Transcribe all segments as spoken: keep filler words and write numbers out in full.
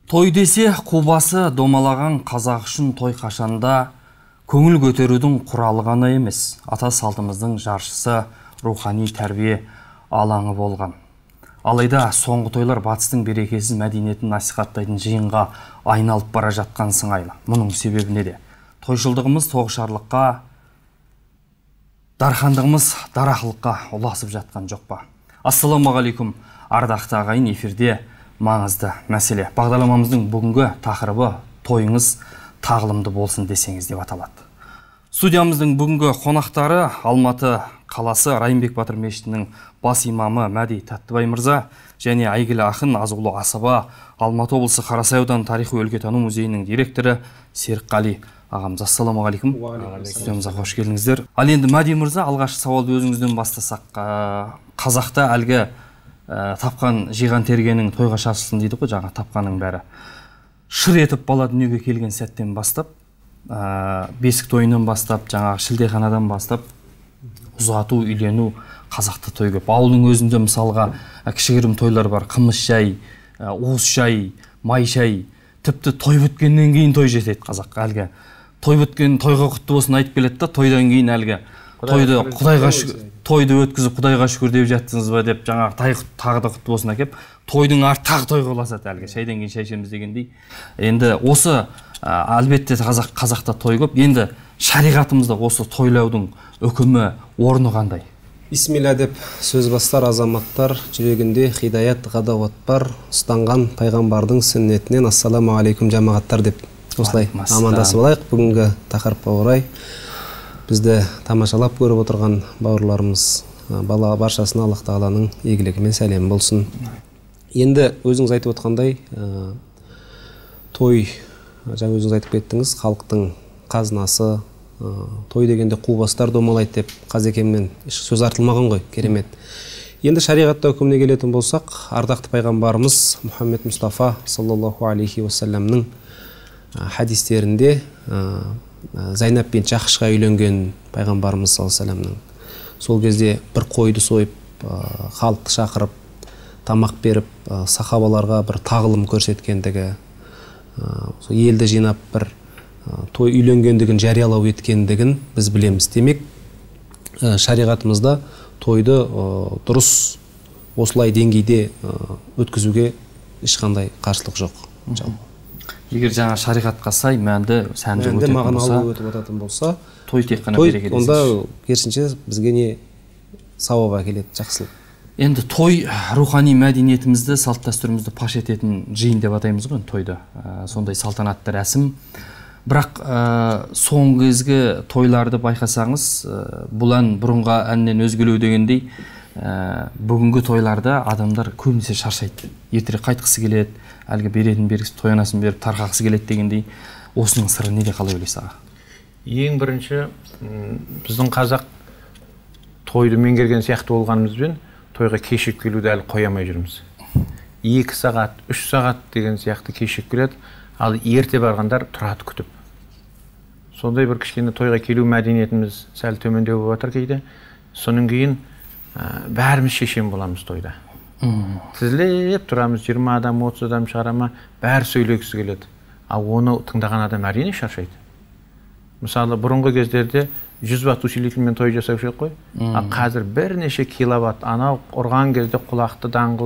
Той десе қубасы домалаған қазақ үшін той қашанда көңіл көтерудің құралы ғана емес, ата салтымыздың жаршысы рухани тәрбие алаңы болған. Алайда соңғы тойлар батыстың берекесіз мәдениетін насихаттайтын жиынға айналып бара жатқан сыңайлы. Мұның себебі неде? Тойшылдығымыз тоғышарлыққа, дархандығымыз дарақылыққа ұласып жатқан жоқ па? Ассаламағалейкум, ардақты ағайын, эфирде маңызды мәселе. Бағдарламамыздың бүгінгі тақырыбы тойыңыз тағылымды болсын десеңіз деп аталады. Студиямыздың бүгінгі қонақтары Алматы қаласы Райымбек Батыр мешітінің бас имамы Мәди Тәттібай мырза және әйгілі ақын Азулы Асаба, Алматы облысы Қарасай ауданы тарихи өлкетану музейінің директоры Серікқали ағамыз. Ассаламағалейкум. Студиямызға қош келдіңіздер. Ал енді Мәди мырза, алғашқы сауалды өзіңізден бастасақ, қазақта әлгі тапқан жиған тергенің тойға шашылсын дейді ғой, жаңа тапқаның бәрі. Шыр етіп бала дүниеге келген сәттен бастап, бесік тойынан бастап, жаңағы шілдеханадан бастап, ұзату, үйлену, қазақта той көп. Ауылдың өзінде мысалға кішігірім тойлар бар, қымыз шай, уыз шай, май шай, тіпті той біткеннен кейін той жетеді қазаққа. Әлгі той біткен тойға құтты болсын айтып келеді да, тойдан кейін әлгі тойды құдайға шүкір, тойды өткізіп құдайға шүкір деп жаттыңыз ба деп жаңағы тағы да құтты болсын әкеп, тойдың арты тағы тойға ұласады әлгі шайдан кейін шай ішеміз дегендей. Енді осы әлбетте қазақ қазақта той көп. Енді шариғатымызда осы тойлаудың үкімі, орны қандай? Бисмилля деп сөз бастар азаматтар, жүрегінде хидаят ғадауат бар, ұстанған пайғамбардың сүннетінен ассаламағалейкум жамағаттар деп осылай амандасып алайық. Бүгінгі тақырыпқа орай бізді тамашалап көріп отырған бауырларымыз бала баршасына Аллах тағаланың игілігімен сәлем болсын. Енді өзіңіз айтып отқандай, той, жаңа өзіңіз айтып кеттіңіз, халықтың қазынасы, той дегенде қубастар домалайды деп Қазекемнен сөз артылмаған ғой, керемет. Енді шариғатта үкіміне келетін болсақ, ардақты пайғамбарымыз Мұхаммед Мұстафа саллаллаху алейхи уассаламның хадистерінде Зайнап бин Жахшқа үйленген пайғамбарымыз саллаллаху алейхи уассаламның сол кезде бір қойды сойып, халықты шақырып, тамақ беріп, сахабаларға бір тағылым көрсеткендігі, елді жинап бір той үйленгендігін жариялау еткендігін біз білеміз. Демек, шариғатымызда тойды дұрыс осылай деңгейде өткізуге ешқандай қарсылық жоқ. Егер жаңа шариғатқа сай мәнді сәнді өтетін болса, той тек қана береке десеңіз. Онда керісінше бізге не сауап әкеледі, жақсылық. Енді той рухани мәдениетімізді, салт дәстүрімізді паш ететін жиын деп атаймыз ғой тойды. Сондай салтанатты рәсім. Бірақ соңғы кезгі тойларды байқасаңыз, бұл ән бұрынға әннен өзгелеу дегендей, бүгінгі тойларда адамдар көбінесе шаршайды. Ертерек қайтқысы келеді, әлгі беретін бергісі тойанасын беріп тарқақсы келеді дегендей. Осының сыры неде, қалай ойлайсыз аға? Ең бірінші, біздің қазақ тойды меңгерген сияқты болғанымызбен тойға кешігіп келуді әлі қойамай жүрміз. Екі сағат, үш сағат деген сияқты кешігіп келеді, ал ерте барғандар тұрады күтіп. Сондай бір кішкене тойға келу мәдениетіміз сәл төмендеу болып жатыр кейде. Соның кейін бәріміз шешен боламыз тойда. Тізілеп тұрамыз, жиырма адам, отыз адам шығарама, бәрі сөйлегісі келеді. Ал оны тыңдаған адам әрине шаршайды. Мысалы, бұрынғы кездерде жүз ватт усилителмен той жасаушы еді қой. Ал қазір бірнеше киловатт анау ұрған кезде құлақты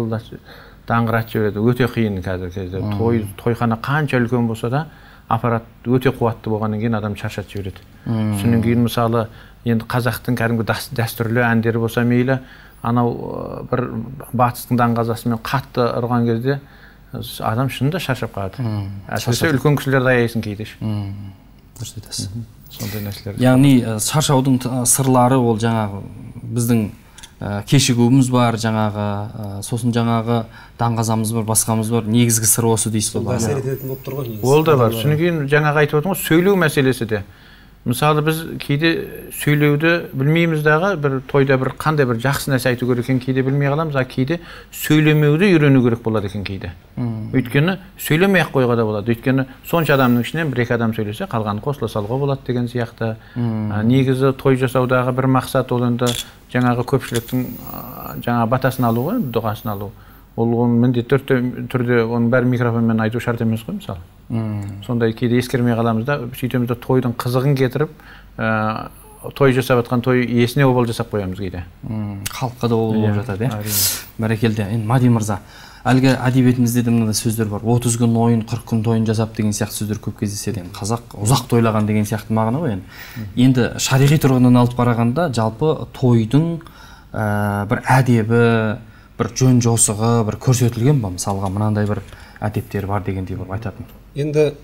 даңғыратып жібереді. Өте қиын қазір кезде. Той, тойхана қанша үлкен болса да, аппарат өте қуатты болғаннан кейін адам шаршатып жібереді. Соның кейін мысалы, енді қазақтың кәдімгі дәстүрлі әндері болса мейлі, анау бір батыстың даңғазасымен қатты ұрған кезде адам шынында шаршап қалады. Әсіресе үлкен кісілерді аяйсың кейде. Дұрыс айтасыз. Сондай нәрселер. Яғни шаршаудың сырлары ол жаңағы біздің кешігуіміз бар, жаңағы сосын жаңағы даңғазамыз бар, басқамыз бар. Негізгі сыр осы дейсіз ғой. Әсер ететін болып тұр ғой негізі. Ол да бар. Содан кейін жаңағы айтып отырмын ғой, сөйлеу мәселесі де. Мысалы, біз кейде сөйлеуді білмейміз дағы, бір тойда бір қандай бір жақсы нәрсе айту керек екен кейде білмей қаламыз, а кейде сөйлемеуді үйрену керек болады екен кейде. Өйткені сөйлемей-ақ қойға да болады. Өйткені сонша адамның ішінен бір-екі адам сөйлесе, қалғанын қосыла салуға болады деген сияқты. Негізі той жасаудағы бір мақсат ол енді жаңағы көпшіліктің жаңағы батасын алу ғой, дұғасын алу. ол оны міндетті түрде оның бәрін микрофонмен айту шарт емес қой мысалы. Сондай кейде ескермей қаламыз да, сөйтеміз де тойдың қызығын кетіріп, той жасап жатқан той иесіне обал жасап қоямыз кейде. Халыққа да обал болып жатады, иә. Бәрекелді. Енді Мади мырза, әлгі әдебиетімізде де мынандай сөздер бар. отыз күн ойын, қырық күн тойын жасап деген сияқты сөздер көп кездеседі. Қазақ ұзақ тойлаған деген сияқты мағына ғой енді. Енді шариғи тұрғыдан алып қарағанда, жалпы тойдың бір әдебі, бір жөн жосығы, бір көрсетілген ба? Мысалға мынандай бір әдептер бар дегендей бір айтатын. Енді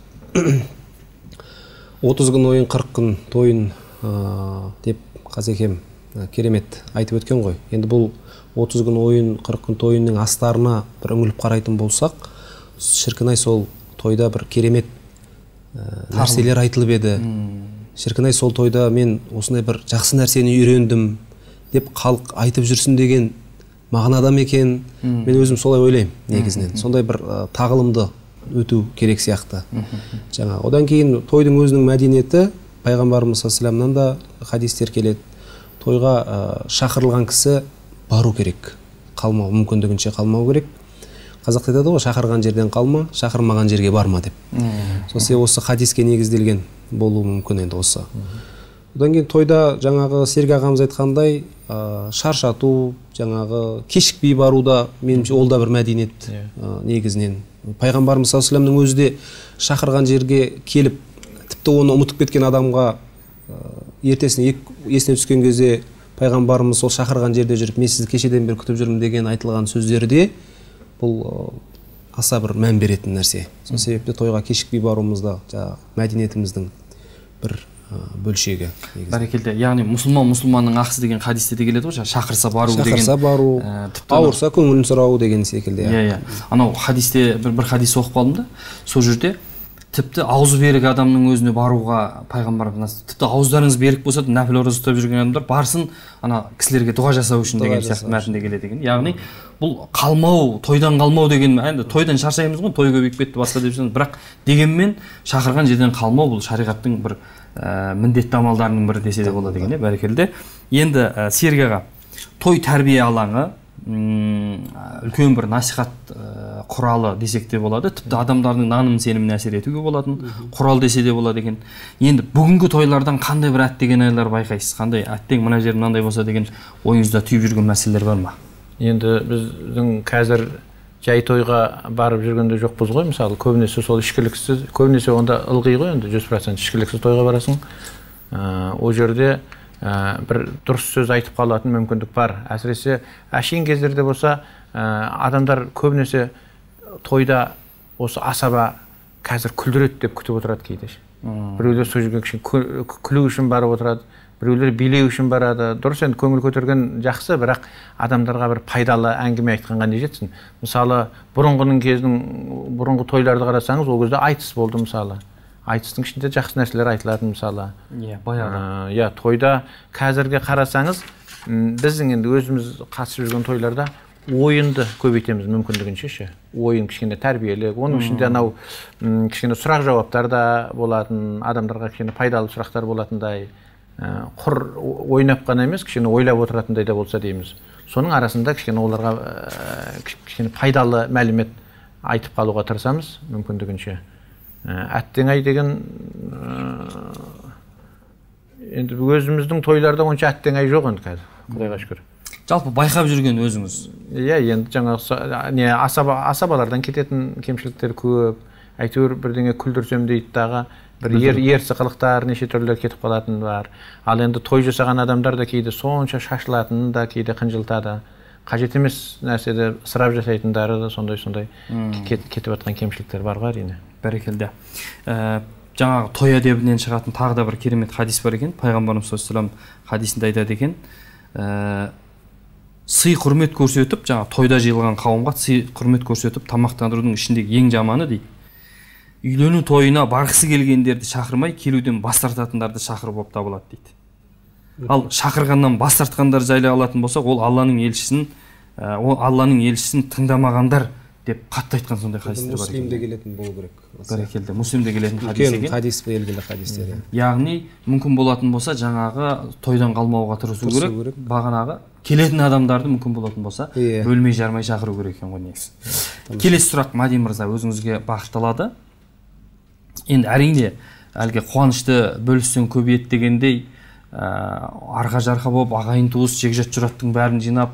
отыз күн ойын, қырық күн тойын деп Қазекем керемет айтып өткен ғой. Енді бұл отыз күн ойын, қырық күн тойының астарына бір үңіліп қарайтын болсақ, шіркін-ай сол тойда бір керемет нәрселер айтылып еді. Шіркін-ай сол тойда мен осындай бір жақсы нәрсені үйрендім деп халық айтып жүрсін деген мағынада ма екен? Мен өзім солай ойлаймын негізінен. Сондай бір тағылымды өту керек сияқты. Жаңа одан кейін тойдың өзінің мәдениеті, пайғамбарымыз саллаллаху да хадистер келеді. Тойға шақырылған кісі бару керек. Қалмау, мүмкіндігінше қалмау керек. Қазақта айтады ғой, шақырған жерден қалма, шақырмаған жерге барма деп. Сол осы хадиске негізделген болуы мүмкін енді осы. Одан кейін тойда жаңағы Серік ағамыз айтқандай, шаршату, жаңағы кешікпей баруда, меніңше ол да бір мәдениет негізінен. Пайғамбарымыз саллаллаху өзі де шақырған жерге келіп, тіпті оны ұмытып кеткен адамға ертесіне есіне түскен кезде пайғамбарымыз сол шақырған жерде жүріп, мен сізді кешеден бері күтіп жүрмін деген айтылған сөздерде бұл аса бір мән беретін нәрсе. Сол себепті тойға кешікпей баруымызда мәдениетіміздің бір бөлшегі. Бәрекелді. Яғни мұсылман мұсылманның ақысы деген хадисте де келеді ғой, шақырса бару деген. Шақырса бару, ауырса көңілін сұрау деген секілді. Иә, иә. Анау хадисте бір хадис оқып қалдым да, сол жерде тіпті аузы берік адамның өзіне баруға пайғамбарымыз, тіпті ауыздарыңыз берік болса да нәпіл ораза ұстап жүрген адамдар барсын ана кісілерге дұға жасау үшін деген сияқты мәтінде келеді екен. Яғни бұл қалмау, тойдан қалмау деген, енді тойдан шаршаймыз ғой, той көбейіп кетті басқа деп жүрсеңіз, бірақ дегенмен шақырған жерден қалмау бұл шариғаттың бір міндетті амалдарының бірі десе де болады екен, бәрекелді. Енді Серік аға, той тәрбие алаңы үлкен бір насихат құралы десек те болады. Тіпті адамдардың наным сеніміне әсер етуге болатын құрал десе де болады екен. Енді бүгінгі тойлардан қандай бір әттеген айлар байқайсыз? Қандай әттең мына жер мынандай болса деген ойыңызда түйіп жүрген мәселелер бар ма? Енді біздің қазір жай тойға барып жүргенде жоқпыз ғой, мысалы көбінесе сол ішкіліксіз, көбінесе онда ылғи ғой, енді жүз процент ішкіліксіз тойға барасың. Ол жерде бір дұрыс сөз айтып қалатын мүмкіндік бар. Әсіресе әшейін кездерде болса, адамдар көбінесе тойда осы асаба қазір күлдіреді деп күтіп отырады кейде. Біреулер сол жерге күлу үшін барып отырады, біреулер билеу үшін барады. Дұрыс, енді көңіл көтерген жақсы, бірақ адамдарға бір пайдалы әңгіме айтқанға не жетсін. Мысалы, бұрынғының кездің, бұрынғы тойларды қарасаңыз, ол кезде айтыс болды мысалы. Айтыстың ішінде жақсы нәрселер айтылатын мысалы. Иә, баяғы. Иә, тойда қазірге қарасаңыз, біздің енді өзіміз қатысып жүрген тойларда ойынды көбейтеміз мүмкіндігінше ше. Ойын кішкене тәрбиелік, оның ішінде анау кішкене сұрақ жауаптар да болатын, адамдарға кішкене пайдалы сұрақтар болатындай, құр ойнап қана емес, кішкене ойлап отыратындай да болса дейміз. Соның арасында кішкене оларға кішкене пайдалы мәлімет айтып қалуға тырысамыз мүмкіндігінше. Әттең ай деген енді өзіміздің тойларда онша әттең ай жоқ енді қазір, Құдайға шүкір. Жалпы байқап жүрген өзіңіз? Иә, енді жаңағы не асабалардан кететін кемшіліктер көп, әйтеуір бірдеңе күлдірсем дейді дағы, бір ерсі қылықтар, неше түрлі кетіп қалатын бар. Ал енді той жасаған адамдар да кейде сонша шашылатынын да кейде қынжылтады. Қажет емес нәрседе ысырап жасайтындары да сондай-сондай кетіп жатқан кемшіліктер бар ғой әрине. Бәрекелді. Жаңағы той әдебінен шығатын тағы да бір керемет хадис бар екен. Пайғамбарымыз саллаллаху алейхи ва саллям хадисінде айтады екен, сый құрмет көрсетіп, жаңағы тойда жиылған қауымға сый құрмет көрсетіп тамақтандырудың ішіндегі ең жаманы дейді, үйлену тойына барғысы келгендерді шақырмай келуден бас тартатындарды шақыру болып табылады дейді. Ал шақырғаннан бас тартқандар жайлы алатын болсақ, ол Алланың елшісін, ол Алланың елшісін тыңдамағандар деп қатты айтқан сондай хадистер бар. Муслимде келетін болу керек. Бәрекелді. Муслимде келетін хадис екен. Хадис белгілі хадистер. Яғни мүмкін болатын болса, жаңағы тойдан қалмауға тырысу керек. Бағанағы келетін адамдарды мүмкін болатын болса Иә. бөлмей жармай шақыру керек екен ғой негізі. Келесі сұрақ Мади мырза өзіңізге бағышталады. Енді әрине әлгі қуанышты бөліссең көбейеді дегендей, арқа жарқа болып ағайын туыс жекжат жұраттың бәрін жинап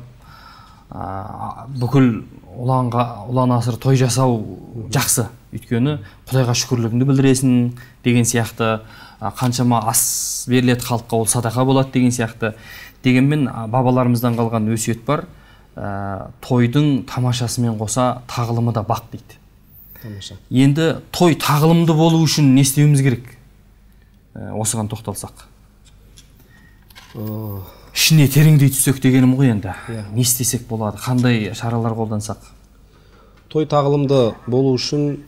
бүкіл ұланға ұлан асыр той жасау жақсы. Өйткені Құдайға шүкірлігіңді білдіресің деген сияқты, қаншама ас беріледі халыққа, ол садақа болады деген сияқты. Дегенмен бабаларымыздан қалған өсиет бар, тойдың тамашасымен қоса тағылымы да бақ дейді. Тамаша. Енді той тағылымды болу үшін не істеуіміз керек? Осыған тоқталсақ. Ішіне тереңдей түссек дегенім ғой енді. Не істесек болады? Қандай шаралар қолдансақ? Той тағылымды болу үшін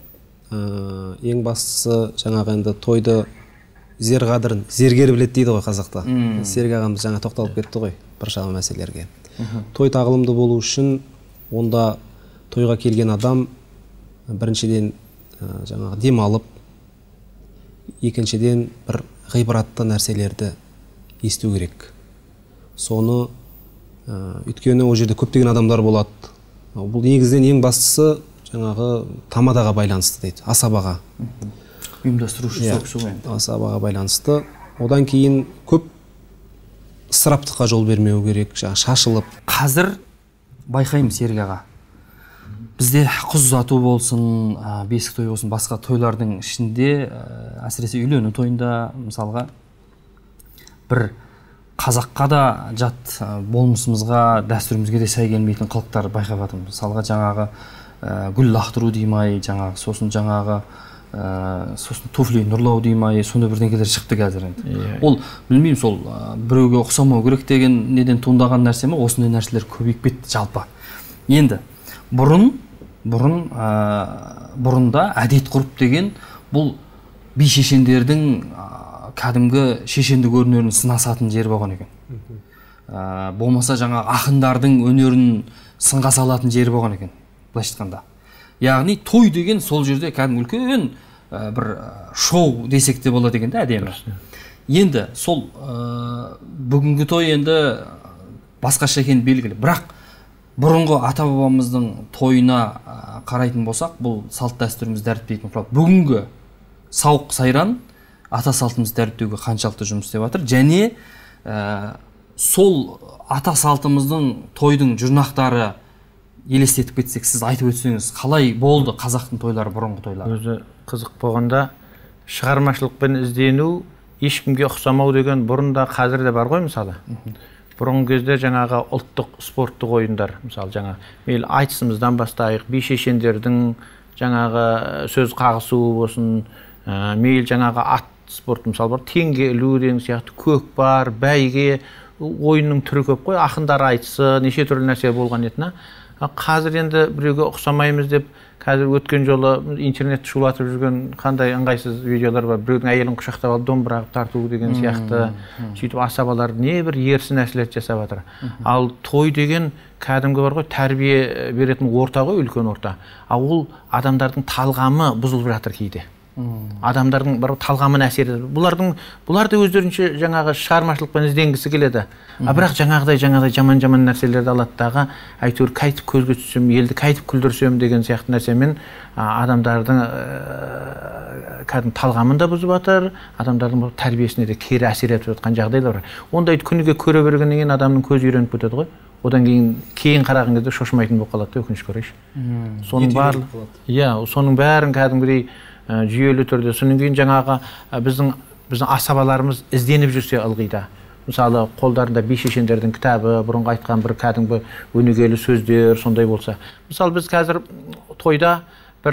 ең бастысы жаңағы енді тойды зер қадірін зергер біледі дейді ғой қазақта. Серік ағамыз жаңа тоқталып кетті ғой біршама мәселелерге. Той тағылымды болу үшін онда тойға келген адам біріншіден жаңағы демалып, екіншіден бір ғибратты нәрселерді есту керек. Соны өйткені ол жерде көптеген адамдар болады. Бұл негізден ең бастысы жаңағы тамадаға байланысты дейді, асабаға. Ұйымдастырушы соқсы ғой. Асабаға байланысты. Одан кейін көп ысыраптыққа жол бермеу керек, шашылып. Қазір байқаймыз Серік аға. Бізде қыз ұзату болсын, бесік той болсын, басқа тойлардың ішінде, әсіресе үйлену тойында мысалға бір қазаққа да жат болмысымызға, дәстүрімізге де сай келмейтін қылықтар байқап жатырмыз. Мысалға жаңағы гүл лақтыру деймай, жаңағы сосын жаңағы сосын туфли нұрлау деймай, сондай бірдеңелер шықты қазір енді. Ол білмеймін, сол біреуге ұқсамау керек деген неден туындаған нәрсе ме? Осындай нәрселер көбейіп кетті жалпы. Енді бұрын бұрын бұрында әдет ғұрып деген бұл би шешендердің кәдімгі шешендік өнерін сынасатын жер болған екен. Болмаса жаңа ақындардың өнерін сынға салатын жер болған екен, былайша айтқанда. Яғни той деген сол жерде кәдімгі үлкен бір шоу десек те болады екен де, әдемі. Енді сол бүгінгі той енді басқаша екені белгілі. Бірақ бұрынғы ата-бабамыздың тойына қарайтын болсақ, бұл салт дәстүріміз дәріптейтін құрал. Бүгінгі сауық сайран ата салтымызды дәріптеуге қаншалықты жұмыс істеп жатыр, және сол ата салтымыздың тойдың жұрнақтары елестетіп кетсек, сіз айтып өтсеңіз, қалай болды қазақтың тойлары, бұрынғы тойлары? Өзі қызық болғанда шығармашылықпен іздену, ешкімге ұқсамау деген бұрында қазір де бар ғой мысалы. Бұрынғы кезде жаңағы ұлттық спорттық ойындар, мысалы жаңа мейлі айтысымыздан бастайық, би шешендердің жаңағы сөз қағысу болсын, мейлі жаңағы ат спорты мысалы бар, теңге ілу деген сияқты көкпар, бәйге ойынның түрі көп қой, ақындар айтысы, неше түрлі нәрсе болған етіна. Қазір енді біреуге ұқсамаймыз деп, қазір өткен жолы интернет шулатып жүрген қандай ыңғайсыз видеолар бар. Біреудің әйелін құшақтап алып домбыра тарту деген сияқты, сөйтіп асабалар не бір ерсі нәрселер жасап жатыр. Ал той деген кәдімгі бар ғой, тәрбие беретін орта ғой, үлкен орта. Ал ол адамдардың талғамы бұзылып жатыр кейде. Адамдардың бір талғамын әсері. Бұлардың бұлар да өздерінше жаңағы шығармашылықпен ізденгісі келеді. А бірақ жаңағыдай жаңағыдай жаман-жаман нәрселерді алаттағы әйтеуір қайтып көзге түссем, елді қайтып күлдірсем деген сияқты нәрсемен адамдардың кәдімгі талғамын да бұзып жатыр, адамдардың тәрбиесіне де кері әсер етіп жатқан жағдайлар бар. Ондайды күніге көре бергеннен кейін адамның көзі үйреніп кетеді ғой. Одан кейін кейін қараған кезде шошымайтын болып қалады, өкінішке орай. Соның барлығы, иә, соның бәрін кәдімгідей жүйелі түрде. Содан кейін жаңағы біздің біздің асабаларымыз ізденіп жүрсе ылғида. Мысалы, қолдарында би шешендердің кітабы, бұрынғы айтқан бір кәдімгі өнегелі сөздер сондай болса. Мысалы, біз қазір тойда бір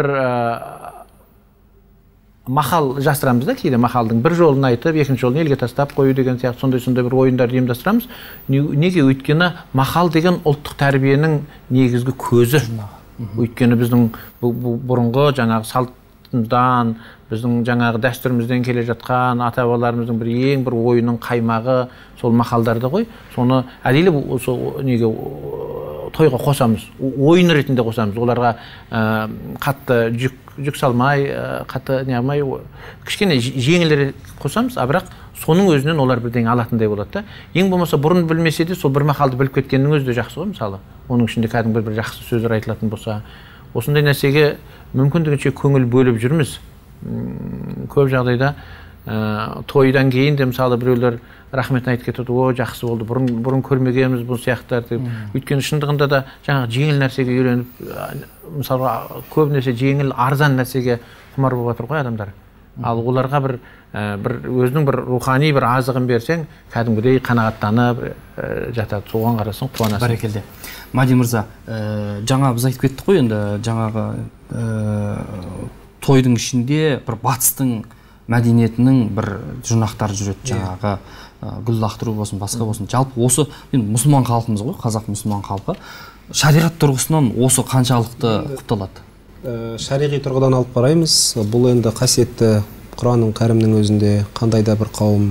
мақал жастырамыз да, кейде мақалдың бір жолын айтып, екінші жолын елге тастап қою деген сияқты сондай-сондай бір ойындарды ұйымдастырамыз. Неге? Өйткені мақал деген ұлттық тәрбиенің негізгі көзі. Өйткені біздің бұрынғы жаңағы салтымыздан, біздің жаңағы дәстүрімізден келе жатқан ата-бабаларымыздың бір ең бір ойының қаймағы сол мақалдарды ғой. Соны әдейі неге тойға қосамыз, ойын ретінде қосамыз. Оларға қатты жүк жүк салмай, қатты не алмай, кішкене жеңілдер қосамыз, а бірақ соның өзінен олар бірдеңе алатындай болады да. Ең болмаса бұрын білмесе де сол бір мақалды біліп кеткеннің өзі де жақсы ғой, мысалы. Оның ішінде кәдімгі бір жақсы сөздер айтылатын болса, осындай нәрсеге мүмкіндігінше көңіл бөліп жүрміз. Көп жағдайда тойдан кейін де мысалы біреулер рахметін айтып кетеді, о жақсы болды, бұрын бұрын көрмегенбіз бұл сияқтарды деп. Өйткені шындығында да жаңағы жеңіл нәрсеге үйреніп, мысалы көбінесе жеңіл арзан нәрсеге құмар болып жатыр ғой адамдар. Ал оларға бір бір өзінің бір рухани бір азығын берсең, кәдімгідей қанағаттанып жатады. Соған қарасаң қуанасың. Бәрекелді. Мади мырза, жаңа біз айтып кеттік қой, енді жаңағы тойдың ішінде бір батыстың мәдениетінің бір жұрнақтары жүреді, жаңағы гүл лақтыру болсын, басқа болсын. Жалпы осы енді мұсылман халқымыз ғой, қазақ мұсылман халқы. Шариғат тұрғысынан осы қаншалықты құпталады? Шариғи тұрғыдан алып қараймыз. Бұл енді қасиетті Құранның кәрімнің өзінде қандай да бір қауым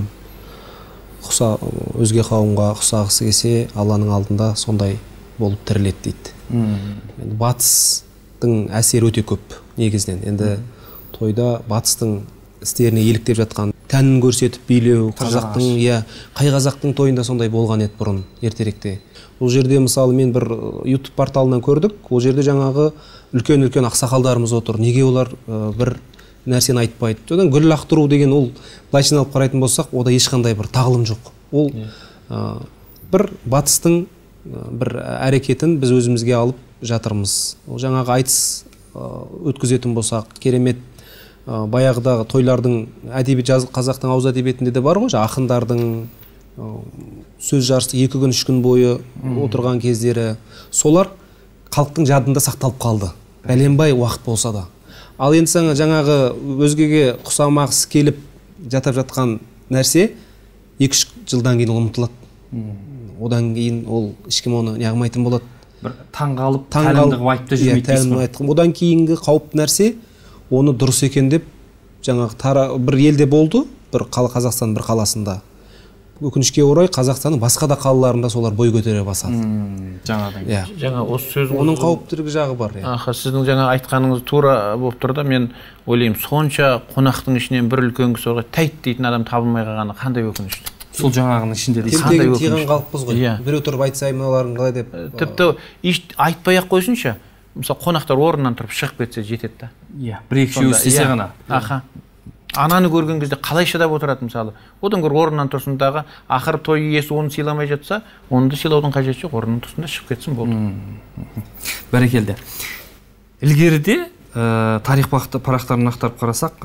өзге қауымға ұқсағысы келсе, Алланың алдында сондай болып тіріледі дейді. Батыстың әсері өте көп негізінен. Енді тойда батыстың істеріне еліктеп жатқан, тәнін көрсетіп билеу, қазақтың, иә, қай қазақтың тойында сондай болған еді бұрын, ертеректе. Ол жерде мысалы мен бір YouTube порталынан көрдік, ол жерде жаңағы үлкен-үлкен ақсақалдарымыз отыр. Неге олар бір нәрсені айтпайды? Содан гүл лақтыру деген ол былайша алып қарайтын болсақ, ода ешқандай бір тағылым жоқ. Ол бір батыстың бір әрекетін біз өзімізге алып жатырмыз. Ол жаңағы айтыс өткізетін болсақ, керемет баяғыдағы тойлардың әдебиет жазық қазақтың ауыз әдебиетінде де бар ғой, ақындардың сөз жарысы екі күн үш күн бойы отырған кездері, солар халықтың жадында сақталып қалды. Бәленбай уақыт болса да. Ал енді жаңағы өзгеге құсамақсы келіп жатап жатқан нәрсе екі үш жылдан кейін ұмытылады. Одан кейін ол ешкім оны неғылмайтын болады. Бір таңғалып, тәлімді айыпты жүрмейді. Одан кейінгі қауіпті нәрсе оны дұрыс екен деп жаңағы бір елде болды, бір Қазақстан бір қаласында. Өкінішке орай Қазақстанның басқа да қалаларында солар бой көтере басады. Жаңадан. Жаңа осы сөзің оның қауіптілігі жағы бар. Аха, сіздің жаңа айтқаныңыз тура болып тұр да, мен ойлаймын, сонша қонақтың ішінен бір үлкен кісі орға тәйт дейтін адам табылмай қалғаны қандай өкінішті. Сол жаңағының ішінде де қандай өкінішті. Тиған қалыппыз ғой. Біреу тұрып айтса мыналарын қалай деп. Тіпті айтпай-ақ қойсыншы. Мысалы қонақтар орнынан тұрып шығып кетсе жетеді да. Иә, бір-екі үшеуі істесе ғана. Аха. Ананы көрген кезде қалай шыдап отырады мысалы. Одан гөрі орнынан тұрсындағы, ақыр той иесі оны сыйламай жатса, оны да сыйлаудың қажеті жоқ, орнынан тұрсында шығып кетсін болды. Бәрекелді. Ілгеріде тарих парақтарын ақтарып қарасақ,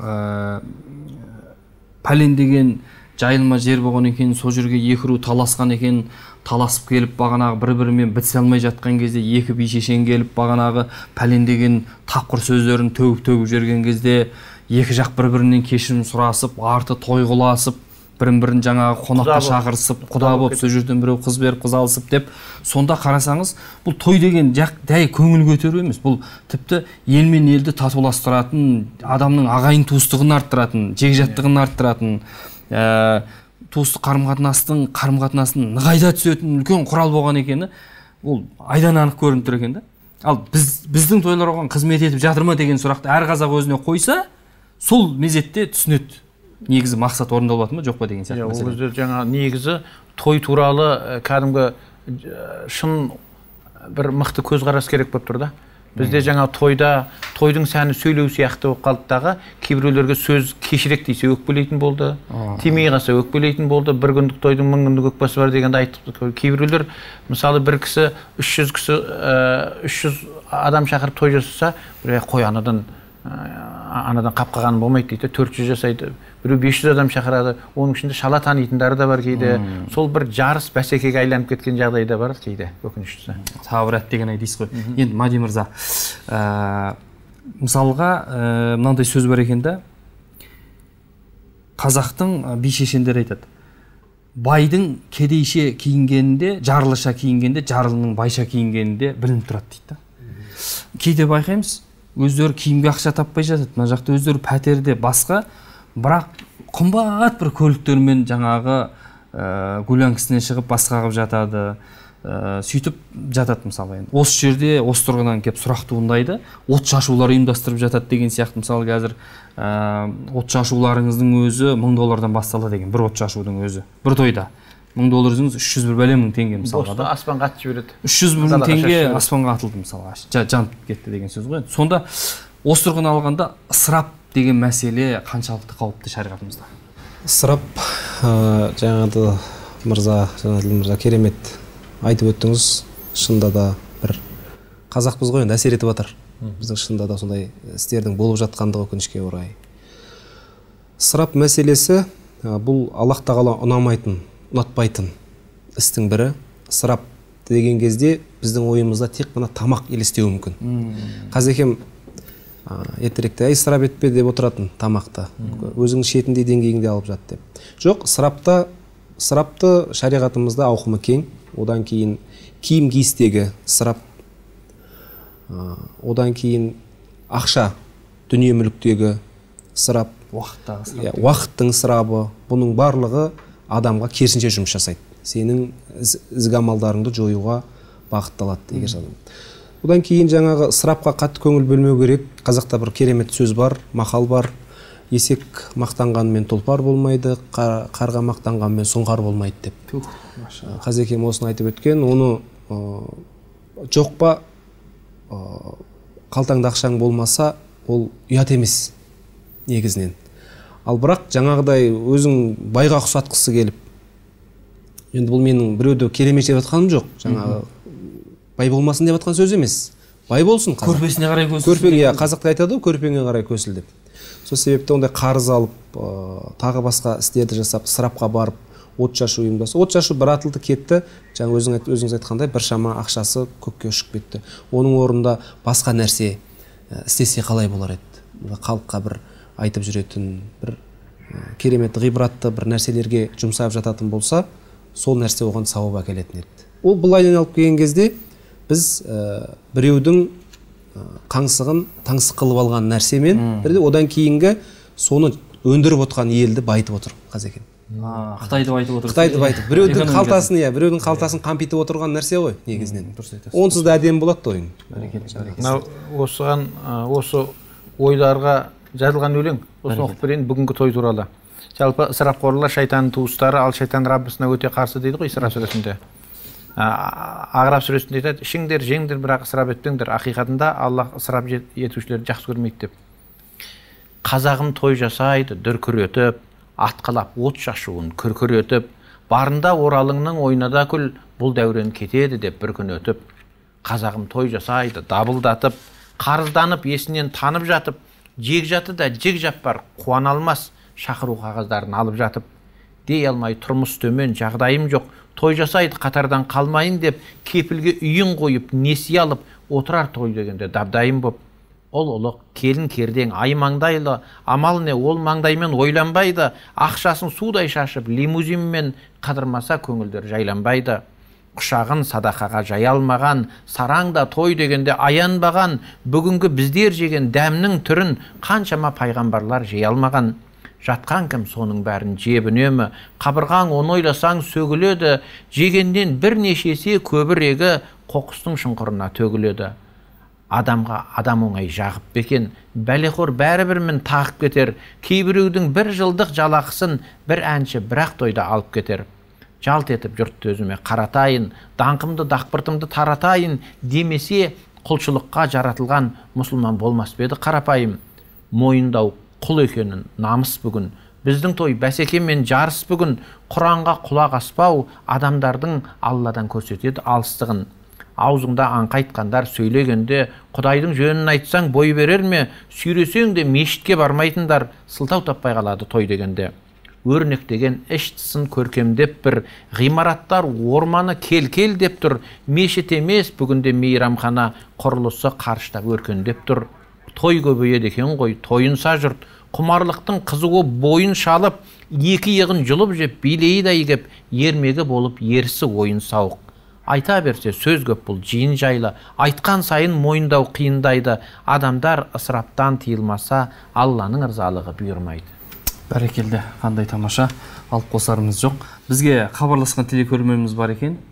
пәлен деген жайылма жер болған екен, сол жерге екі ру таласқан екен, таласып келіп бағанағы бір-бірімен бітісе алмай жатқан кезде екі би шешен келіп бағанағы пәлен деген тапқыр сөздерін төгіп-төгіп жүрген кезде екі жақ бір-бірінен кешірім сұрасып, арты той қыласып, бірін-бірін жаңағы қонаққа шақырысып, құда болып, сол жерден біреу қыз беріп, қыз алысып деп, сонда қарасаңыз, бұл той деген жақ дәй көңіл көтеру емес, бұл тіпті ел мен елді татуластыратын, адамның ағайын туыстығын арттыратын, жекжаттығын арттыратын, туыстық қарым-қатынастың қарым-қатынасын нығайта түсетін үлкен құрал болған екені, ол айдан анық көрініп тұр екен да. Ал біз біздің тойлар оған қызмет етіп жатыр ма деген сұрақты әр қазақ өзіне қойса, сол мезетте түсінеді. Негізі мақсат орындалады ма, жоқ па деген сияқты мәселе. Ол кезде жаңа негізі той туралы кәдімгі шын бір мықты көзқарас керек болып тұр да. Бізде жаңа тойда тойдың сәні сөйлеу сияқты болып қалды дағы, кейбіреулерге сөз кешірек дейсе өкпелейтін болды, тимей қалса өкпелейтін болды, бір күндік тойдың мың күндік өкпесі бар дегенді айтып. Кейбіреулер мысалы бір кісі үш жүз кісі үш жүз адам шақырып той жасаса, бір қой анадан анадан қап қалғаны болмайды дейді, төрт жүз жасайды, біреу бес жүз адам шақырады, оның ішінде шала танитындары да бар кейде. Сол бір жарыс бәсекеге айланып кеткен жағдай да бар кейде, өкініштісі. Табырат деген ай дейсіз ғой. Енді Мади мырза, мысалға мынандай сөз бар екен да, қазақтың би шешендері айтады, байдың кедейше киінгенінде, жарлыша киінгенде, жарлының байша киінгенінде білініп тұрады дейді. Кейде байқаймыз, өздері киімге ақша таппай жатады, мына жақта өздері пәтерде басқа, бірақ қымбат бір көліктермен жаңағы гулянкісіне шығып басқа қылып жатады. сөйтіп жатады мысалы. Енді осы жерде осы тұрғыдан келіп сұрақ туындайды. От шашулар ұйымдастырып жатады деген сияқты. Мысалы қазір от шашуларыңыздың өзі мың доллардан басталады деген, бір от шашудың өзі. Бір тойда мың долларыңыз үш жүз бір бәле мың теңге мысалға да. Аспанға атып жібереді. үш жүз мың теңге аспанға атылды мысалға. Жанып кетті деген сөз ғой. Сонда осы тұрғыдан алғанда ысырап деген мәселе қаншалықты қауіпті шариғатымызда? Ысырап, жаңағы мырза, Жанаділ мырза керемет айтып өттіңіз. Шында да бір қазақпыз ғой, енді әсер етіп жатыр. Біздің шында да сондай істердің болып жатқандығы өкінішке орай. Ысырап мәселесі бұл Аллах тағала ұнамайтын, ұнатпайтын істің бірі. Ысырап деген кезде біздің ойымызда тек қана тамақ елестеуі мүмкін. Қазекем ертеректе ай ысырап етпе деп отыратын тамақты. Өзің шетіндей деңгейіңде алып жат деп. Жоқ, ысырапта ысырапты шариғатымызда ауқымы кең. Одан кейін киім киістегі ысырап, одан кейін ақша, дүние мүліктегі ысырап, уақыттың ысырабы, бұның барлығы адамға керісінше жұмыс жасайды. Сенің ізгі амалдарыңды жоюға бағытталады егер жадым. Одан кейін жаңағы ысырапқа қатты көңіл бөлмеу керек. Қазақта бір керемет сөз бар, мақал бар. Есек мақтанғанмен тұлпар болмайды, қарға мақтанғанмен сұңқар болмайды деп. Қазекем осыны айтып өткен, оны жоқ па қалтаңда ақшаң болмаса, ол ұят емес негізінен. Ал бірақ жаңағыдай өзің байға ұқсатқысы келіп, енді бұл менің біреуді керемет деп жатқаным жоқ. Жаңағы бай болмасын деп жатқан сөз емес. Бай болсын қазақ. Көрпесіне қарай көсіл. Көрпеңе, қазақта айтады ғой, көрпеңе қарай көсіл деп. Сол себепті ондай қарыз алып, тағы басқа істерді жасап, ысырапқа барып, от шашу ұйымдаса. От шашу бір атылды кетті, жаңа өзіңіз айтқандай бір шама ақшасы көкке ұшып кетті. Оның орнында басқа нәрсе істесе қалай болар еді? Халыққа бір айтып жүретін, бір керемет ғибратты бір нәрселерге жұмсап жататын болса, сол нәрсе оған сауап әкелетін еді. Ол былайынан алып келген кезде біз біреудің қаңсығын таңсық қылып алған нәрсемен, одан кейінгі соны өндіріп отқан елді байытып отыр Қазекем. Қытайды байытып отыр. Қытайды байытып. Біреудің қалтасын, иә, біреудің қалтасын қампитіп отырған нәрсе ғой негізінен. Онсыз да әдемі болады ойың. Осыған, осы ойларға жазылған өлең, осыны оқып берейін бүгінгі той туралы. Жалпы ысырапқорлар шайтанның туыстары, ал шайтан Раббысына өте қарсы дейді ғой Исра сүресінде. Ағраб сүресінде айтады, ішіңдер, жеңдер, бірақ ысырап етпеңдер. Ақиқатында Аллах ысырап етушілерді жақсы көрмейді деп. Қазағым той жасайды, дүркіретіп, атқалап от шашуын күркіретіп, барында оралыңның ойнада күл, бұл дәурен кетеді деп бір күн өтіп. Қазағым той жасайды, дабылдатып, қарызданып, есінен танып жатып, жек жаты да жек жап бар, қуан алмас, шақыру қағаздарын алып жатып. Дей алмай тұрмыс төмен, жағдайым жоқ, той жасайды қатардан қалмайын деп, кепілге үйін қойып, несие алып, отырар той дегенде дабдайым боп. Ол ұлық, келін кердең, ай маңдайлы, амал не ол маңдаймен ойланбайды, ақшасын судай шашып, лимузинмен қадырмаса көңілдер жайланбайды. Құшағын садақаға жай алмаған, сараңда той дегенде аянбаған, бүгінгі біздер жеген дәмнің түрін қаншама пайғамбарлар жей алмаған. Жатқан кім соның бәрін жеп үнемі, қабырғаң оны ойласаң сөгіледі, жегеннен бір нешесе көбірегі қоқыстың шұңқырына төгіледі. Адамға адам оңай жағып бекен, бәлеқор бәрібірмін тағып кетер, кейбіреудің бір жылдық жалақысын бір әнші бірақ тойда алып кетер. Жалт етіп жұртты өзіме қаратайын, даңқымды дақпыртымды таратайын, демесе құлшылыққа жаратылған мұсылман болмас беді қарапайым. Мойындау құл екенін намыс бүгін, біздің той бәсекемен жарыс бүгін, Құранға құлақ аспау адамдардың Алладан көрсетеді алыстығын. Аузыңда аңқайтқандар сөйлегенде, Құдайдың жөнін айтсаң бой берер ме, сүйресең де мешітке бармайтындар, сылтау таппай қалады той дегенде. Өрнек деген іш тысын көркемдеп бір, ғимараттар орманы кел-кел деп тұр, мешіт емес бүгінде мейрамхана құрылысы қарыштап өркендеп тұр. Той көбейеді екен ғой, тойынса жұрт, құмарлықтың қызуы бойын шалып, екі иығын жұлып жеп, билейді айгеп, ермегі болып ерісі ойын сауық. Айта берсе сөз көп бұл жиын жайлы, айтқан сайын мойындау қиындайды, адамдар ысыраптан тыйылмаса, Алланың ырзалығы бұйырмайды. Бәрекелді, қандай тамаша, алып қосарымыз жоқ. Бізге хабарласқан телекөрерменіміз бар екен.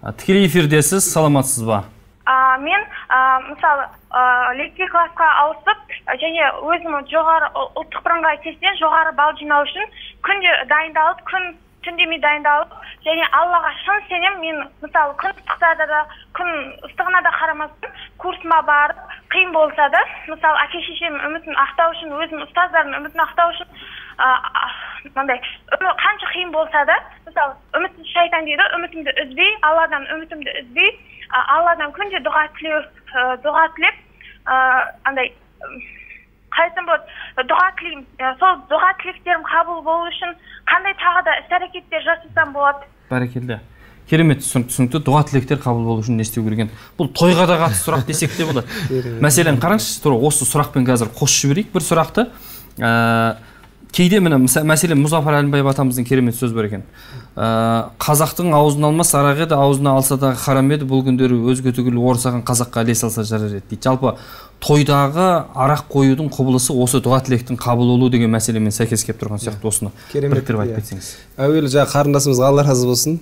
Тікелей эфирдесіз, саламатсыз ба? Мен мысалы лицей классқа ауысып, және өзім жоғары ұлттық бірыңғай тестен жоғары балл жинау үшін күнде дайындалып, күн түндемей дайындалып, және Аллаға шын сенем, мен мысалы күн ыстықта да, күн ыстығына да қарамастан курсыма барып, қиын болса да, мысалы әке шешем үмітін ақтау үшін, өзім ұстаздардың үмітін ақтау үшін, мынандай қанша қиын болса да, мысалы үмітін шайтан дейді, үмітімді үзбей, Алладан үмітімді үзбей, Алладан күнде дұға тілеу, дұға тілеп, андай қайтын болады, дұға тілеймін. Сол дұға тілектерім қабыл болу үшін қандай тағы да іс-әрекеттер жасасам болады? Бәрекелді. Керемет түсінікті. Дұға тілектер қабыл болу үшін не істеу керек? Бұл тойға да қатысты сұрақ десек те болады. Мәселен, қараңызшы, тура осы сұрақпен қазір қосып жіберейік бір сұрақты. Кейде міне мәселен Мұзафар Әлімбаев атамыздың керемет сөз бар екен. Қазақтың аузын алмас арақ еді, аузына алса да харам еді, бұл күндері өзге түгіл орысаған қазаққа іле салса жарар еді дейді. Жалпы тойдағы арақ қоюдың құбылысы осы дұға тілектің қабыл болу деген мәселемен сәйкес келіп тұрған сияқты, осыны біріктіріп айтып кетсеңіз. Әуелі жаңа қарындасымызға Алла разы болсын.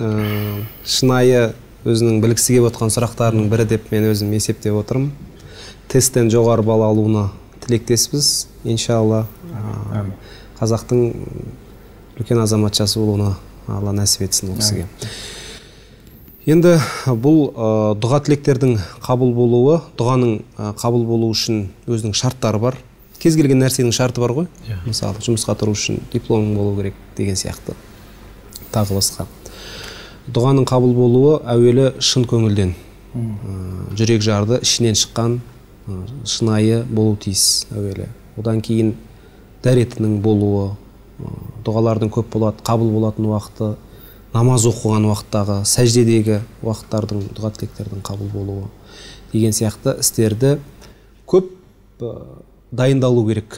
Шынайы өзінің білгісі келіп отқан сұрақтарының бірі деп мен өзім есептеп отырмын. Тесттен жоғары балл алуына тілектеспіз, иншалла. Қазақтың үлкен азаматшасы болуына Алла нәсіп етсін ол кісіге. Енді бұл дұға тілектердің қабыл болуы, дұғаның қабыл болуы үшін өзінің шарттары бар. Кез келген нәрсенің шарты бар ғой. Мысалы, жұмысқа тұру үшін дипломың болу керек деген сияқты. Тағы басқа. Дұғаның қабыл болуы әуелі шын көңілден, жүрек жарды, ішінен шыққан шынайы болу тиіс әуелі. Одан кейін дәретінің болуы, дұғалардың көп болады, қабыл болатын уақыты, намаз оқыған уақыттағы, сәждедегі уақыттардың, дұға тілектердің қабыл болуы деген сияқты істерді көп дайындалу керек.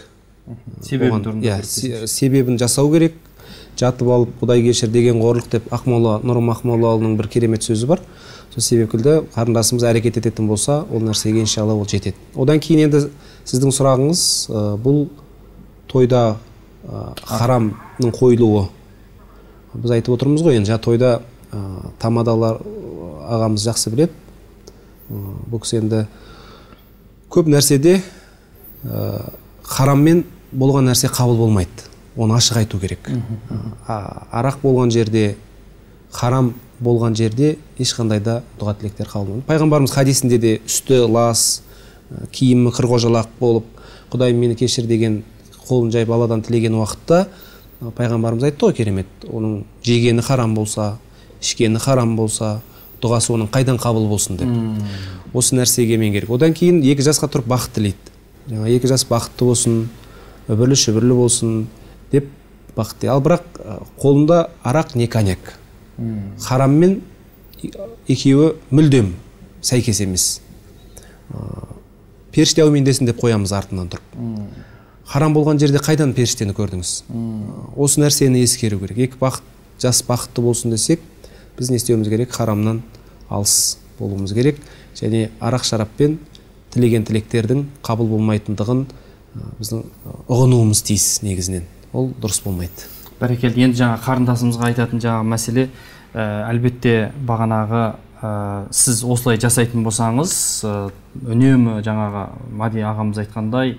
Себебін жасау керек. Жатып алып Құдай кешір деген қорлық деп Ақмола, Нұрым Ақмолалының бір керемет сөзі бар. Сол себепкілді қарындасымыз әрекет ететін болса, ол нәрсеге иншалла ол жетеді. Одан кейін енді сіздің сұрағыңыз бұл тойда харамның қойылуы. Біз айтып отырмыз ғой, енді тойда тамадалар ағамыз жақсы біледі. Бұл кісі енді көп нәрседе хараммен болған нәрсе қабыл болмайды. Оны ашық айту керек. Арақ болған жерде, харам болған жерде ешқандай да дұға тілектер қабыл болмайды. Пайғамбарымыз хадисінде де үсті лас, киімі қырғожалақ болып, Құдай мені кешір деген қолын жайып Алладан тілеген уақытта пайғамбарымыз айтты ғой, керемет. Оның жегені харам болса, ішкені харам болса, дұғасы оның қайдан қабыл болсын деп. Осы нәрсеге мен керек. Одан кейін екі жасқа тұрып бақыт тілейді. Жаңа екі жас бақытты болсын, өбірлі шүбірлі болсын деп бақыт тілейді. Ал бірақ қолында арақ не коньяк. Хараммен екеуі мүлдем сәйкес емес. Періште әумин деп қоямыз артынан тұрып. Харам болған жерде қайдан періштені көрдіңіз? Осы нәрсені ескеру керек. Екі бақыт, жас бақытты болсын десек, біз не істеуіміз керек? Харамнан алыс болуымыз керек. Және арақ шараппен тілеген тілектердің қабыл болмайтындығын біздің ұғынуымыз тиіс негізінен. Ол дұрыс болмайды. Бәрекелді. Енді жаңа қарындасымызға айтатын жаңа мәселе, әлбетте бағанағы сіз осылай жасайтын болсаңыз, үнемі жаңағы Мади ағамыз айтқандай,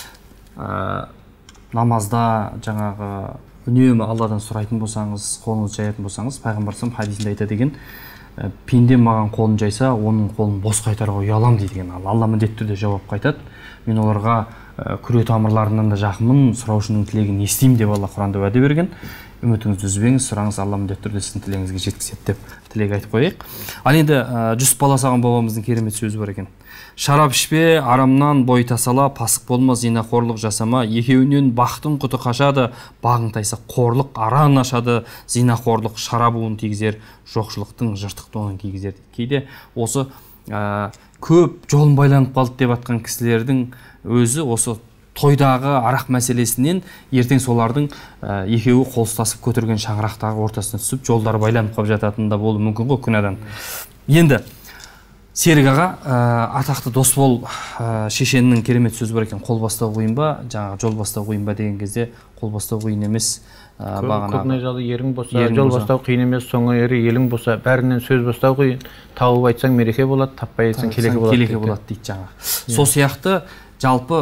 намазда жаңағы үнемі Алладан сұрайтын болсаңыз, қолыңызды жаятын болсаңыз, пайғамбарымыз хадисінде айтады деген, пенде маған қолын жайса, оның қолын бос қайтаруға ұялам дейді деген. Алла міндетті түрде жауап қайтады. Мен оларға күре тамырларынан да жақынмын, сұраушының тілегін естимін деп Алла Құранда уәде берген. Үмітіңізді үзбеңіз, сұраңыз, Алла міндетті түрде сіздің тілегіңізге жеткізеді деп тілек айтып қояйық. Ал енді Жүсіп Баласаған бабамыздың керемет сөзі бар екен. Шарап ішпе, арамнан бой тасала, пасық болма, зинақорлық жасама, екеуінен бақтың құты қашады, бағың тайса қорлық аран ашады, зинақорлық шарабуын тигізер, жоқшылықтың жыртық тонын кигізер. Кейде осы көп жолын байланып қалды деп атқан кісілердің өзі осы тойдағы арақ мәселесінен ертең солардың екеуі қол ұстасып көтерген шаңырақтағы ортасына түсіп жолдары байланып қалып жататын да болуы мүмкін ғой күнәдан. Енді Серік аға, атақты Досбол шешеннің керемет сөзі бар екен, қол бастау қиын ба, жаңағы жол бастау қиын ба деген кезде, қол бастау қиын емес, Көк найзалы ерің болса, жол бастау қиын емес, соңы ері елің болса, бәрінен сөз бастау қиын. Тауып айтсаң мереке болады, таппай айтсаң келеке болады. Келеке болады дейді жаңағы. Сол сияқты жалпы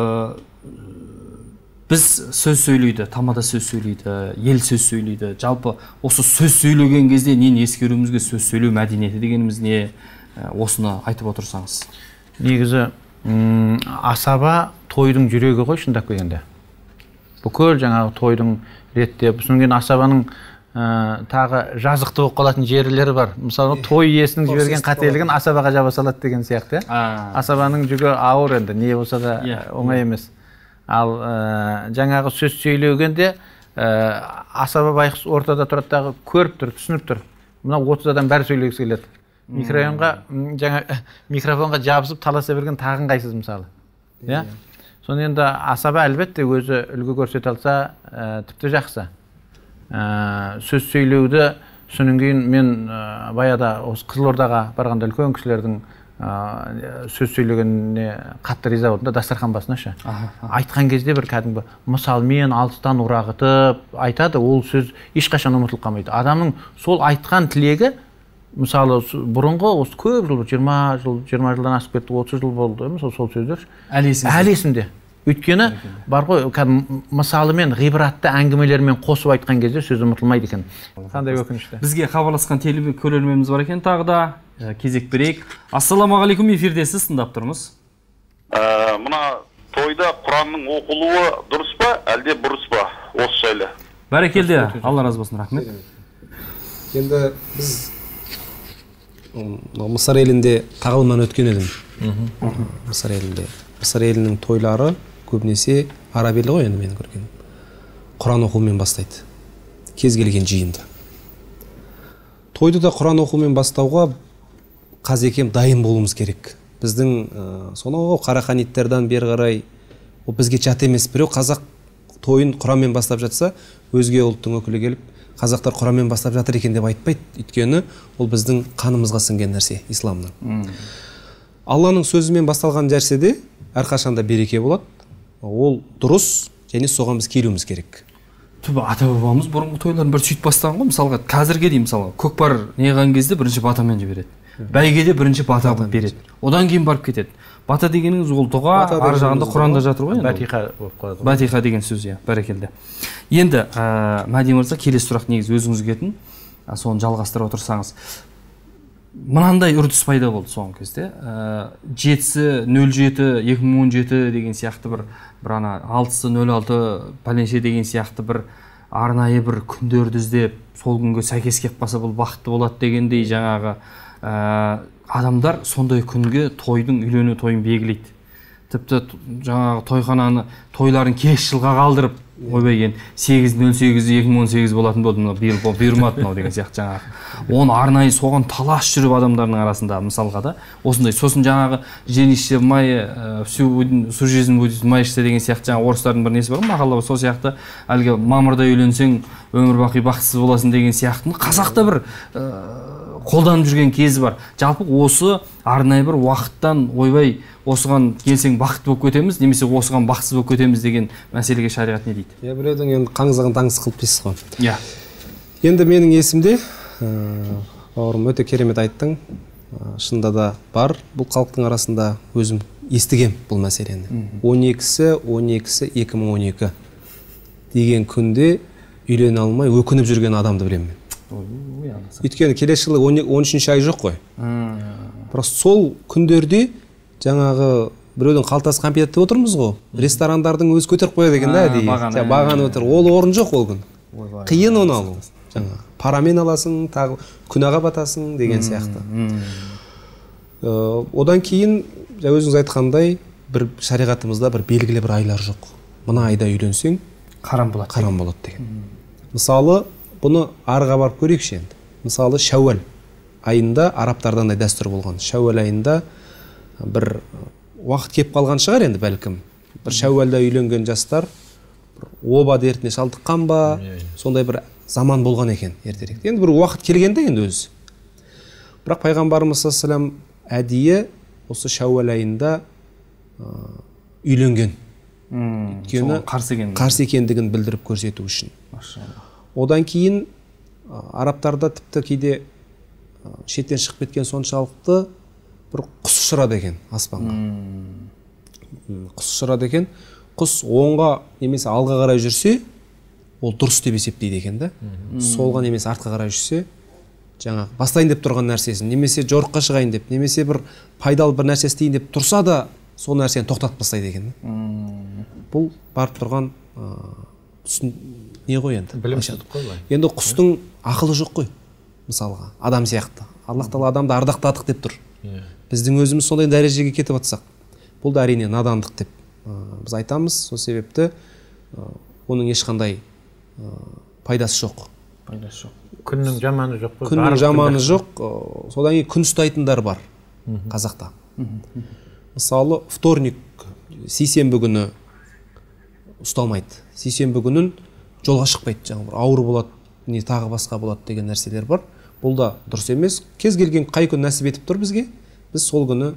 біз сөз сөйлейді, тамада сөз сөйлейді, ел сөз сөйлейді. Жалпы осы сөз сөйлеген кезде нені ескеруімізге, сөз сөйлеу мәдениеті дегеніміз не, осыны айтып отырсаңыз. Негізі асаба тойдың жүрегі ғой, шындап келгенде. Бүкіл жаңағы тойдың ретте, содан кейін асабаның тағы жазықты болып қалатын жерлері бар. Мысалы, той иесінің жіберген қателігін асабаға жаба салады деген сияқты. Асабаның жүгі ауыр енді, не болса да оңай емес. Ал жаңағы сөз сөйлегенде асаба байқұс ортада тұрады, көріп тұр, түсініп тұр. Мына отыз адам бәрі сөйлегісі келеді. Микрофонға жаңа микрофонға жабысып таласа берген тағын қайсыз мысалы. Иә? Соны енді асаба әлбетте өзі үлгі көрсете алса, тіпті жақсы. Сөз сөйлеуді содан кейін мен баяда осы Қызылордаға барғанда үлкен кісілердің сөз сөйлегеніне қатты риза болдым да, дастархан басына ше. Айтқан кезде бір кәдімгі мысалмен алыстан урағытып айтады, ол сөз ешқашан ұмытылып қалмайды. Адамның сол айтқан тілегі, мысалы бұрынғы осы көп жыл, жиырма жыл, жиырма жылдан асып кетті, отыз жыл болды, сол сөздер әлі есімде. Өйткені бар ғой, мысалымен ғибратты әңгімелермен қосып айтқан кезде сөз ұмытылмайды екен. Қандай өкінішті. Бізге хабарласқан көрерменіміз бар екен, тағы да кезек берейік. Ассалаумағалейкум, эфирдесіз, тыңдап тұрмыз. Мына тойда Құранның оқылуы дұрыс па, әлде бұрыс па? Осы жайлы. Бәрекелді, Алла разы болсын, рахмет. Енді біз Мысыр елінде тағылымнан өткен едім. Мысыр елінде. Мысыр елінің тойлары көбінесе араб елі ғой, енді менің көргенім. Құран оқумен бастайды. Кез келген жиында. Тойды да Құран оқумен бастауға қазекем дайын болуымыз керек. Біздің сонау қараханиттерден бері қарай ол бізге жат емес, біреу қазақ тойын Құранмен бастап жатса, өзге ұлттың өкілі келіп, қазақтар Құранмен бастап жатыр екен деп айтпайды. Өйткені ол біздің қанымызға сіңген нәрсе, исламның. Алланың сөзімен басталған нәрседе әрқашанда береке болады. Ол дұрыс, және соған біз келуіміз керек. Түбі ата-бабамыз бұрынғы тойларын бір сөйтіп бастаған ғой. Мысалға қазірге дейін мысалы көкпар неған кезде бірінші батамен жібереді. Бәйгеде бірінші бата береді. Одан кейін барып кетеді. Бата дегеніңіз ол дұға, ар жағында Құранда жатыр ғой. Батиха болып қалады. Батиха деген сөз, иә, бәрекелді. Енді Мәди мырза, келесі сұрақ негізі өзіңізге кетін. Соны жалғастырып отырсаңыз. Мынандай үрдіс пайда болды соңғы кезде. жетісі нөл жеті екі мың он жеті деген сияқты бір бір ана алтысы нөл алты пәленше деген сияқты бір арнайы бір күндерді іздеп, сол күнге сәйкес келіп қалса бұл бақытты болады дегендей жаңағы адамдар сондай күнге тойдың, үйлену тойын белгілейді. Тіпті жаңағы тойхананы, тойларын келесі жылға қалдырып, ойбай екен сегіз нөл сегіз екі мың он сегіз болатын болды, мынау биыл бұйырмады мынау деген сияқты жаңағы. Оны арнайы соған талас жүріп адамдардың арасында мысалға да осындай. Сосын жаңағы женище в мае, всю жизнь будет маешься деген сияқты жаңағы орыстардың бір несі бар ғой, мақалы бар. Сол сияқты әлгі мамырда үйленсең өмір бақи бақытсыз боласың деген сияқты қазақта бір қолданып жүрген кезі бар. Жалпы осы арнайы бір уақыттан ойбай осыған келсең бақытты болып кетеміз, немесе осыған бақытсыз болып кетеміз деген мәселеге шариғат не дейді? Я біреудің енді қаңызығын таңсыз қылып дейсіз ғой. Иә. Енді менің есімде, бауырым өте керемет айттың. Шынында да бар бұл халықтың арасында, өзім естігем бұл мәселені. он екісі он екісі екі мың он екі деген күнде үйлене алмай өкініп жүрген адамды білемін мен. Өйткені келесі жылы он үшінші ай жоқ қой. Просто сол күндерде жаңағы біреудің қалтасы қампият деп отырмыз ғой. Ресторандардың өзі көтеріп қояды екен да, дейді. Бағаны отыр. Ол орын жоқ ол күн. Қиын оны алу. Жаңағы парамен аласың, тағы күнәға батасың деген сияқты. Одан кейін өзіңіз айтқандай бір шариғатымызда бір белгілі бір айлар жоқ. Мына айда үйленсең қарам болады. Қарам болады деген. Мысалы, бұны арыға барып көрейікші енді. Мысалы, Шәуәл айында арабтардан да дәстүр болған. Шәуәл айында бір уақыт кеп қалған шығар енді бәлкім. Бір Шәуәлда үйленген жастар оба дертіне шалдыққан ба, сондай бір заман болған екен ертерек. Енді бір уақыт келгенде енді өзі. Бірақ пайғамбарымыз саллаллаху алейхи ва саллям әдейі осы Шәуәл айында үйленген. өйткені қарсы екендігін қарсы екендігін білдіріп көрсету үшін. Одан кейін арабтарда тіпті кейде шеттен шығып кеткен соншалықты бір құс ұшырады екен аспанға. Құс ұшырады екен. Құс оңға немесе алға қарай жүрсе, ол дұрыс деп есептейді екен да. Солға немесе артқа қарай жүрсе, жаңағы бастайын деп тұрған нәрсесін, немесе жорыққа шығайын деп, немесе бір пайдалы бір нәрсе істейін деп тұрса да, сол нәрсені тоқтатып тастайды екен. Бұл барып тұрған не ғой енді? Білімсіздік қой былай. Енді құстың ақылы жоқ қой, мысалға, адам сияқты. Аллах тағала адамды ардақтадық деп тұр. Біздің өзіміз сондай дәрежеге кетіп жатсақ, бұл да әрине надандық деп біз айтамыз. Сол себепті оның ешқандай пайдасы жоқ. Пайдасы жоқ. Күннің жаманы жоқ қой. Күннің жаманы жоқ. Содан кейін күн ұстайтындар бар қазақта. Мысалы, вторник, сейсенбі күні ұсталмайды. Сейсенбі күнін жолға шықпайды, жаңағы бір ауыр болады, не тағы басқа болады деген нәрселер бар. Бұл да дұрыс емес. Кез келген қай күн нәсіп етіп тұр бізге, біз сол күні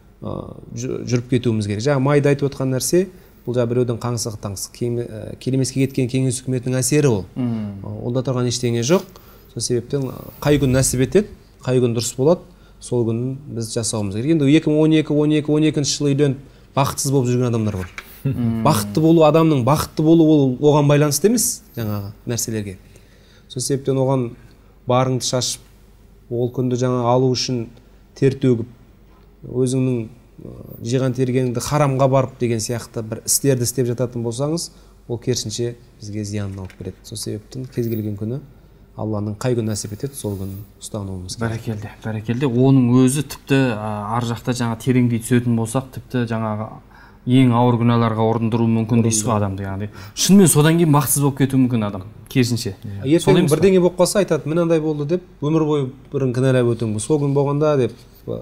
жүріп кетуіміз керек. Жаңа майда айтып отқан нәрсе, бұл жаңа біреудің қаңсығы таңсық, келемеске кеткен кеңес үкіметінің әсері ол. Онда тұрған ештеңе жоқ. Сол себептен қай күн нәсіп етеді, қай күн дұрыс болады, сол күнін біз жасауымыз керек. Енді екі мың он екі он екі он екінші жылы үйленіп бақытсыз болып жүрген адамдар бар. Бақытты болу, адамның бақытты болу ол оған байланысты емес, жаңағы нәрселерге. Сол себептен оған барыңды шашып, ол күнді жаңа алу үшін тер төгіп, өзіңнің жиған тергеніңді харамға барып деген сияқты бір істерді істеп жататын болсаңыз, ол керісінше бізге зиянын алып береді. Сол себептен кез келген күні Алланың қай күн нәсіп етеді, сол күн ұстануымыз керек. Бәрекелді, бәрекелді. Оның өзі тіпті ар жақта жаңа тереңдей түсетін болсақ, тіпті жаңағы ең ауыр күнәларға ұрындыруы мүмкін дейсіз ғой адамды, яғни. Шынымен содан кейін бақытсыз болып кетуі мүмкін адам, керісінше. Ертең бірдеңе болып қалса айтады, мынандай болды деп, өмір бойы бірін кінәлап өтуің, сол күн болғанда деп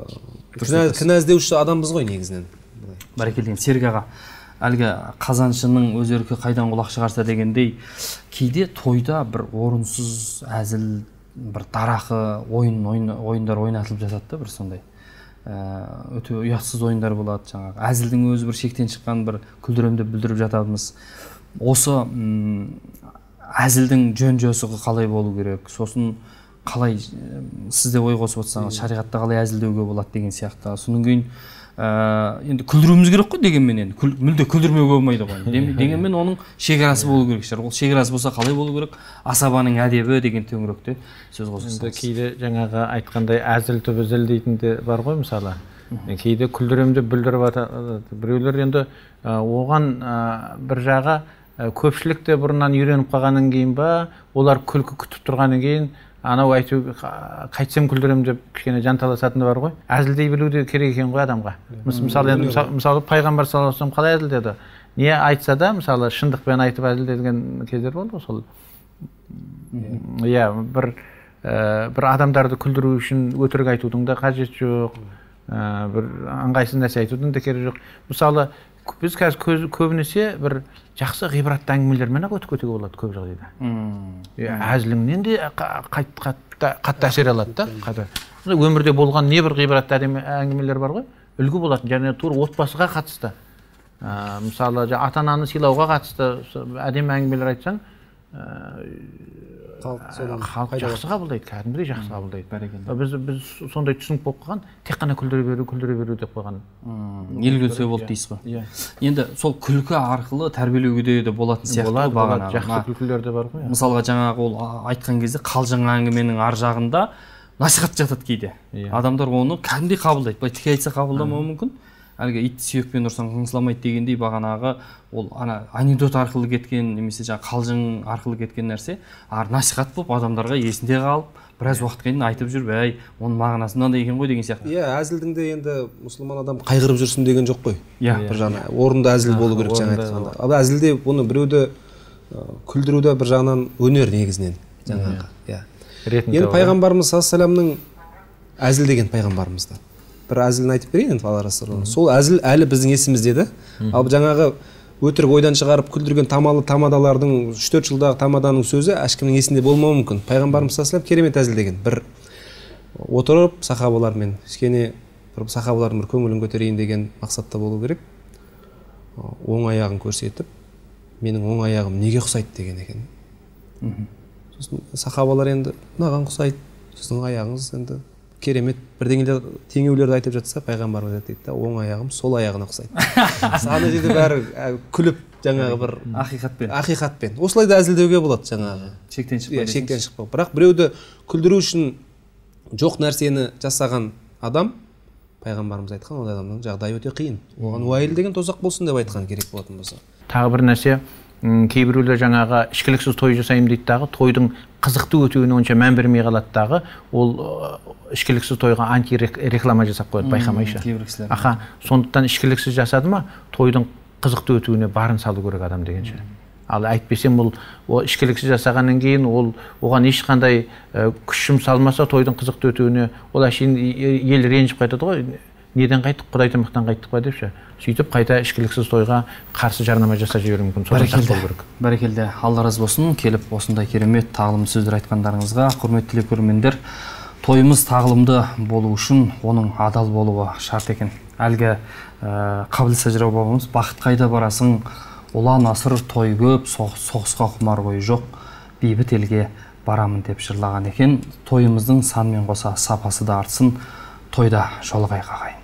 кінә іздеуші адамбыз ғой негізінен. Бәрекелді. Серік аға, әлгі қазаншының өз еркі қайдан құлақ шығарса дегендей, кейде тойда бір орынсыз әзіл, бір дарақы ойын ойындар ойнатылып жатады да, бір сондай. Өте ұятсыз ойындар болады, жаңағы әзілдің өзі бір шектен шыққан бір күлдіремді бүлдіріп жатамыз. Осы әзілдің жөн жосығы қалай болу керек? Сосын қалай сізде ой қосып отырсаңыз, шариғатта қалай әзілдеуге болады деген сияқты. Соның кейін енді күлдіруіміз керек қой дегенмен, енді мүлде күлдірмеуге болмайды ғой. Дегенмен оның шекарасы болу керек шығар. Ол шекарасы болса қалай болу керек? Асабаның әдебі деген төңіректе сөз қосасыз. Кейде жаңағы айтқандай әзіл түбі зіл дейтін де бар ғой мысалы. Кейде күлдіремді бүлдіріп жатады. Біреулер енді оған бір жағы көпшілікте бұрыннан үйреніп қалғаннан кейін ба, олар күлкі күтіп тұрғаннан кейін анау айту қайтсам күлдірем деп кішкене жанталасатыны бар ғой. Әзілдей білу де керек екен ғой адамға. Мысалы енді мысалы пайғамбар саллаллаху алейхи вассалам қалай әзілдеді? Не айтса да мысалы шындықпен айтып әзілдеген кездер болды ғой сол. Иә, бір бір адамдарды күлдіру үшін өтірік айтудың да қажеті жоқ. Бір аңғайсыз нәрсе айтудың да керегі жоқ. Мысалы біз қазір көбінесе бір жақсы ғибратты әңгімелермен ақ өтіп кетуге болады көп жағдайда. Әзіліңнен де қатты әсер алады да. Өмірде болған не бір ғибратты әңгімелер бар ғой, үлгі болатын, және тура отбасыға қатысты. Мысалы ата-ананы сыйлауға қатысты әдемі әңгімелер айтсаң, халық жақсы қабылдайды, кәдімгідей жақсы қабылдайды. Біз сондай түсінік болып қалған, тек қана күлдіре беру, күлдіре беру деп қойған. Ел күлсе болды дейсіз ғой. Енді сол күлкі арқылы тәрбиелеуге де болатын сияқты бағанағы. Жақсы күлкілер де бар ғой. Мысалға жаңағы ол айтқан кезде қалжың әңгіменің ар жағында насихат жатады кейде. Адамдар оны кәдімгідей қабылдайды. Былай тіке айтса қабылдамауы мүмкін. Әлгі ит сүйекпен ұрсаң қыңсыламайды дегендей бағанағы ол ана анекдот арқылы кеткен немесе жаңа қалжың арқылы кеткен нәрсе ар насихат болып адамдарға есінде қалып біраз уақытқа дейін айтып жүріп, әй, оның мағынасы мынандай екен ғой деген сияқты. Иә, әзілдің де енді мұсылман адам қайғырып жүрсін деген жоқ қой. Иә, бір жағынан орынды әзіл болу керек жаңа айтқанда. Ал әзілде бұны біреуді күлдіруде бір жағынан өнер негізінен жаңағы. Иә. Енді пайғамбарымыз саллаллаху алейхи вассаламның әзіл деген пайғамбарымызды бір әзілін айтып берейін енді Алла Расулы. Сол әзіл әлі біздің есімізде да. Ал жаңағы өтірік ойдан шығарып күлдірген тамалы тамадалардың үш төрт жылдағы тамаданың сөзі ешкімнің есінде болмауы мүмкін. Пайғамбарымыз саллаллаху алейхи вассалам керемет әзілдеген. Бір отырып сахабалармен кішкене бір сахабалардың бір көңілін көтерейін деген мақсатта болу керек. оң аяғын көрсетіп, менің оң аяғым неге ұқсайды деген екен. Сосын сахабалар енді мынаған ұқсайды, сіздің аяғыңыз енді керемет бірдеңелер теңеулерді айтып жатса, пайғамбарымыз айтады да, оң аяғым сол аяғына ұқсайды. Саны жерде бәрі күліп жаңағы бір ақиқатпен. Ақиқатпен. Осылай да әзілдеуге болады жаңағы. Шектен шықпай. Шектен шықпау. Бірақ біреуді күлдіру үшін жоқ нәрсені жасаған адам, пайғамбарымыз айтқан, ол адамның жағдайы өте қиын. Оған уайыл деген тозақ болсын деп айтқан керек болатын болса. Тағы бір нәрсе, кейбіреулер жаңағы ішкіліксіз той жасаймын дейді дағы, тойдың қызықты өтуіне онша мән бермей қалады дағы, ол ішкіліксіз тойға анти реклама жасап қояды, байқамайша. Аха, сондықтан ішкіліксіз жасады ма, тойдың қызықты өтуіне барын салу керек адам дегенше. Ал әйтпесем ол ішкіліксіз жасағаннан кейін ол оған ешқандай күш жұмсалмаса тойдың қызықты өтуіне, ол әшейін ел ренжіп қайтады ғой, неден қайттық, Құдай тамақтан қайттық па депші. Сөйтіп қайта ішкіліксіз тойға қарсы жарнама жасап жіберуі мүмкін. Бәрекелді. Бәрекелді. Алла разы болсын. Келіп осындай керемет тағылымды сөздер айтқандарыңызға. Құрметті көрермендер, тойымыз тағылымды болу үшін оның адал болуы шарт екен. Әлгі Қабіл Сәжірау бабамыз бақыт қайда барасың, ұлан асыр той көп, соғысқа құмар ой жоқ, бейбіт елге барамын деп жырлаған екен. Тойымыздың санмен қоса сапасы да артсын, тойда жолығайық ағайын.